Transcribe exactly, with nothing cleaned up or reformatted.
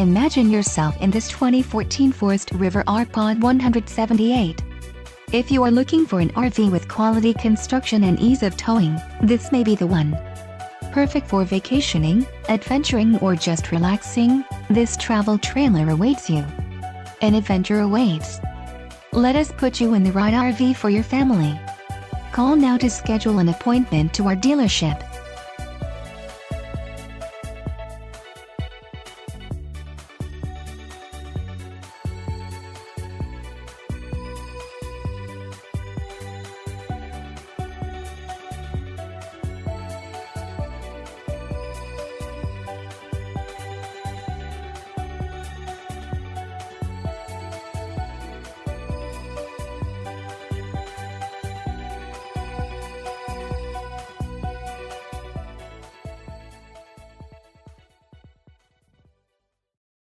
Imagine yourself in this twenty fourteen Forest River R Pod one seventy-eight. If you are looking for an R V with quality construction and ease of towing, this may be the one. Perfect for vacationing, adventuring, or just relaxing, this travel trailer awaits you. An adventure awaits. Let us put you in the right R V for your family. Call now to schedule an appointment to our dealership.